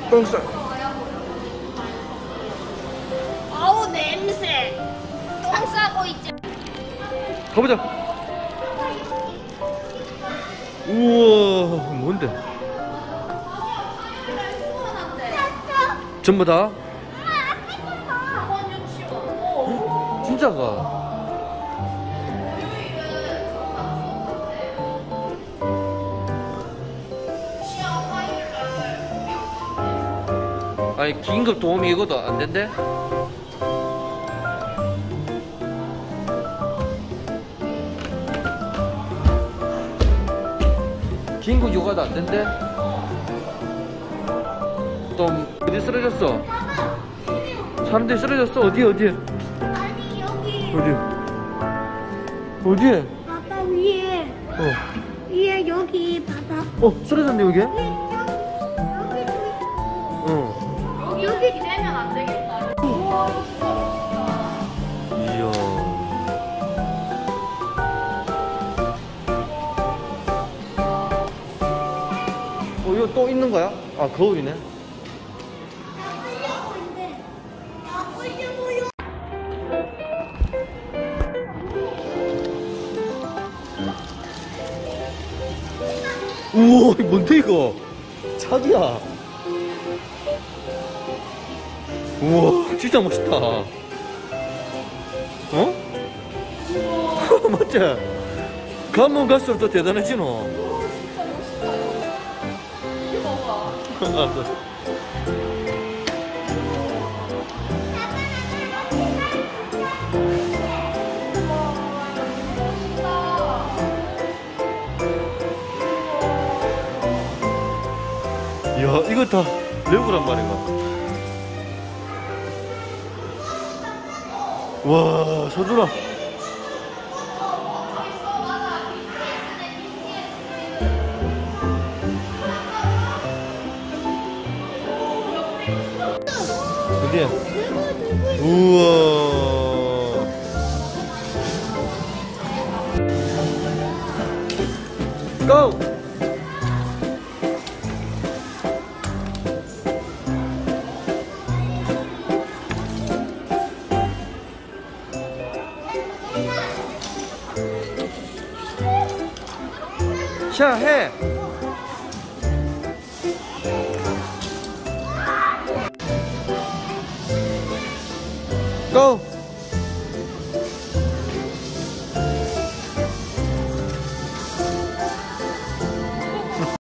똥 싸. 아우 냄새. 똥 싸고 있지. 가보자. 우와, 뭔데? 전부 다? 진짜가? 아니, 긴급 도움이 이거도 안 된대? 긴급 요가도 안 된대? 또 어디 쓰러졌어? 사람들이 쓰러졌어? 어디? 아니 여기. 어디에? 바다 위에. 위에 여기 바다. 쓰러졌네 여기? 여기도 있고. 여기 기대면 안 되겠다. 이야. 이거 또 있는 거야? 아, 거울이네. 우와, 이거 뭔데 이거? 자기야. 우와, 진짜 멋있다. 맞지? 가면 갈수록 더 대단해지 너. 알았어. 이야, 이거 다 레고란 말인가? 와, 서준아. 어디야? 우와. 고! 자, 해! 고!